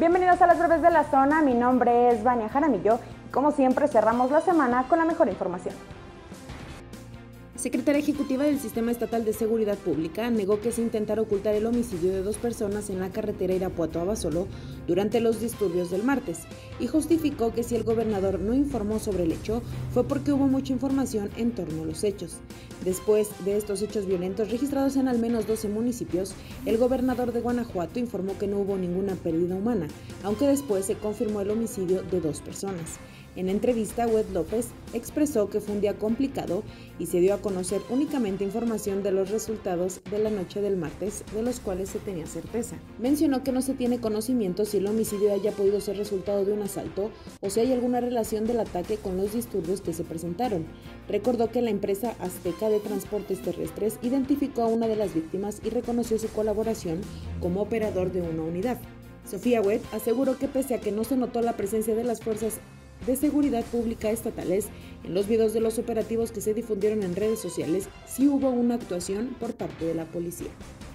Bienvenidos a las breves de la zona, mi nombre es Vania Jaramillo y como siempre cerramos la semana con la mejor información. Secretaria Ejecutiva del Sistema Estatal de Seguridad Pública negó que se intentara ocultar el homicidio de 2 personas en la carretera Irapuato-Abasolo durante los disturbios del martes y justificó que si el gobernador no informó sobre el hecho fue porque hubo mucha información en torno a los hechos. Después de estos hechos violentos registrados en al menos 12 municipios, el gobernador de Guanajuato informó que no hubo ninguna pérdida humana, aunque después se confirmó el homicidio de 2 personas. En entrevista, Wed López expresó que fue un día complicado y se dio a conocer únicamente información de los resultados de la noche del martes, de los cuales se tenía certeza. Mencionó que no se tiene conocimiento si el homicidio haya podido ser resultado de un asalto o si hay alguna relación del ataque con los disturbios que se presentaron. Recordó que la empresa Azteca de Transportes Terrestres identificó a una de las víctimas y reconoció su colaboración como operador de una unidad. Sofía Wed aseguró que pese a que no se notó la presencia de las fuerzas de seguridad pública estatales, en los videos de los operativos que se difundieron en redes sociales, sí hubo una actuación por parte de la policía.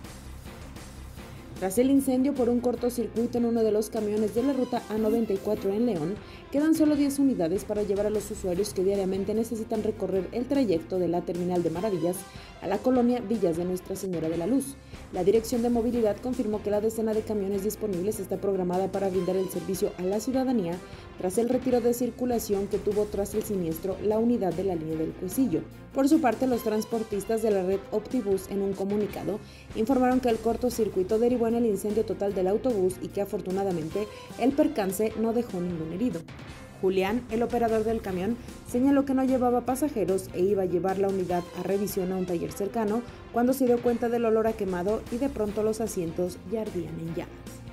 Tras el incendio por un cortocircuito en uno de los camiones de la ruta A94 en León, quedan solo 10 unidades para llevar a los usuarios que diariamente necesitan recorrer el trayecto de la Terminal de Maravillas a la colonia Villas de Nuestra Señora de la Luz. La Dirección de Movilidad confirmó que la decena de camiones disponibles está programada para brindar el servicio a la ciudadanía tras el retiro de circulación que tuvo tras el siniestro la unidad de la línea del Cuecillo. Por su parte, los transportistas de la red Optibus en un comunicado informaron que el cortocircuito derivó en el incendio total del autobús y que afortunadamente el percance no dejó ningún herido. Julián, el operador del camión, señaló que no llevaba pasajeros e iba a llevar la unidad a revisión a un taller cercano cuando se dio cuenta del olor a quemado y de pronto los asientos ya ardían en llamas.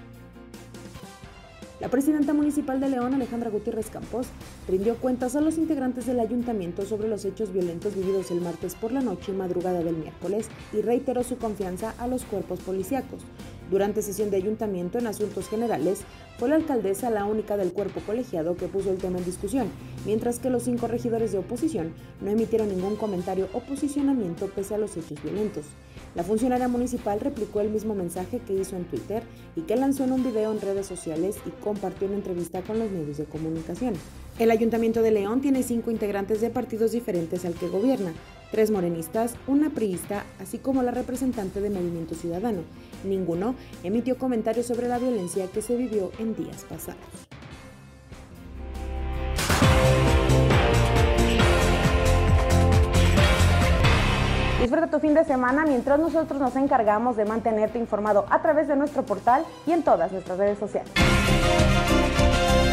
La presidenta municipal de León, Alejandra Gutiérrez Campos, rindió cuentas a los integrantes del ayuntamiento sobre los hechos violentos vividos el martes por la noche y madrugada del miércoles y reiteró su confianza a los cuerpos policíacos. Durante sesión de ayuntamiento en asuntos generales, fue la alcaldesa la única del cuerpo colegiado que puso el tema en discusión, mientras que los 5 regidores de oposición no emitieron ningún comentario o posicionamiento pese a los hechos violentos. La funcionaria municipal replicó el mismo mensaje que hizo en Twitter y que lanzó en un video en redes sociales y compartió una entrevista con los medios de comunicación. El Ayuntamiento de León tiene 5 integrantes de partidos diferentes al que gobierna, 3 morenistas, una priista, así como la representante de Movimiento Ciudadano. Ninguno emitió comentarios sobre la violencia que se vivió en días pasados. Disfruta tu fin de semana mientras nosotros nos encargamos de mantenerte informado a través de nuestro portal y en todas nuestras redes sociales.